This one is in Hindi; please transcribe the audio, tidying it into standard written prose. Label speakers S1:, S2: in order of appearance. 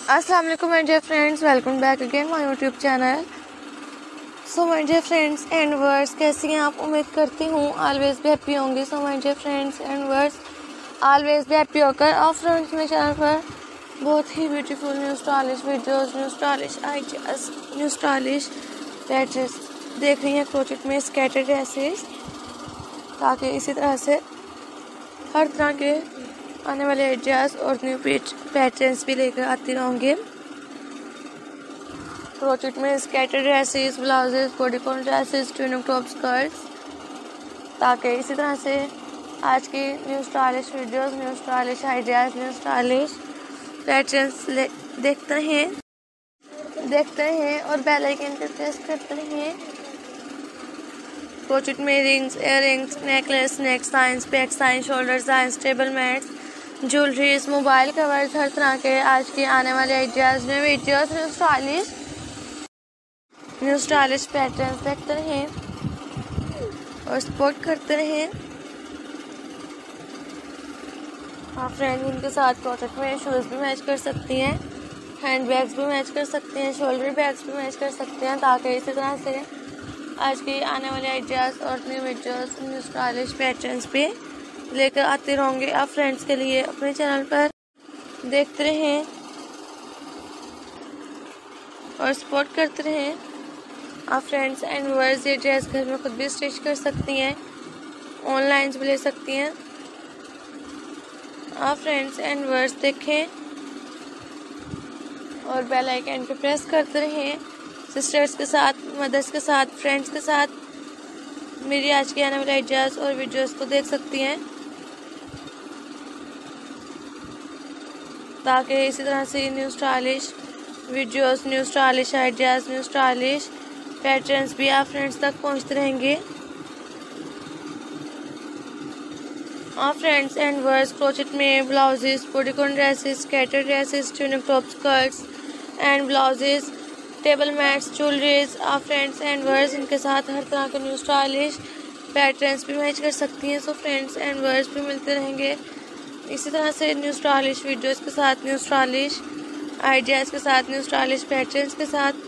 S1: अस्सलाम वालेकुम my dear friends, welcome back again my YouTube channel. So my dear friends and words, कैसी हैं आप? उम्मीद करती हूँ ऑलवेज भी हैप्पी होंगे। So my dear friends and words, always भी हैप्पी होकर और फ्रेंड्स मेरे चैनल पर बहुत ही beautiful new stylish videos, new stylish ideas, new stylish patterns देख रही हैं क्रोचेट में स्कैटर्ड ड्रेसेस, ताकि इसी तरह से हर तरह के आने वाले आइडियाज और न्यू पैटर्न्स भी लेकर आती रहूँगी। क्रोचेट में scattered dresses, blouses, bodycon dresses, tunic top skirts, ताकि इसी तरह से आज की new stylish videos, new stylish ideas, new stylish patterns देखते हैं और बेल आइकन पर प्रेस करते हैं। क्रोचेट में rings, earrings, necklace, neck science, back science, shoulder science, table mats, jewelleries, mobile covers, हर तरह के आज के आने वाले ideas, new videos, new stylish patterns देखते रहें और सपोर्ट करते रहें। आप फ्रेंड्स इनके साथ क्रोचेट में शूज़ भी मैच कर सकती हैं, हैंड बैग्स भी मैच कर सकते हैं, शोल्डर बैग्स भी मैच कर सकते हैं, ताकि इसी तरह से आज के आने वाले आइडियाज़ और new videos, new stylish patterns पे लेकर आते रहेंगे आप फ्रेंड्स के लिए। अपने चैनल पर देखते रहें और सपोर्ट करते रहें। आप फ्रेंड्स एंड व्यूअर्स ये ड्रेस घर में खुद भी स्टिच कर सकती हैं, ऑनलाइन भी ले सकती हैं। आप फ्रेंड्स एंड व्यूअर्स देखें और बेल आइकन पे प्रेस करते रहें। सिस्टर्स के साथ, मदर्स के साथ, फ्रेंड्स के साथ मेरी आज के आने वाले आइडियाज़ और वीडियोस को देख सकती हैं, ताकि इसी तरह से new stylish videos, new stylish ideas, new stylish patterns भी आप फ्रेंड्स तक पहुंचते रहेंगे। आप फ्रेंड्स एंड वर्स क्रोचेट में blouses, bodycon dresses, scattered dresses, tunic top skirts and blouses, table mats, jewelleries, आप फ्रेंड्स एंड वर्स इनके साथ हर तरह के न्यू स्टाइलिश पैटर्न्स भी मैच कर सकती हैं। सो फ्रेंड्स एंड वर्स भी मिलते रहेंगे इसी तरह से न्यू स्टाइलिश वीडियोस के साथ, न्यू स्टाइलिश आइडियाज़ के साथ, न्यू स्टाइलिश पैटर्न्स के साथ।